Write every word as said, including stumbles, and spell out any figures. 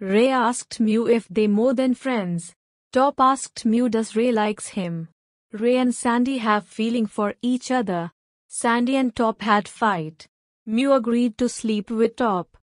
Ray asked Mew if they more than friends. Top asked Mew does Ray likes him. Ray and Sandy have feeling for each other. Sandy and Top had fight. Mew agreed to sleep with Top.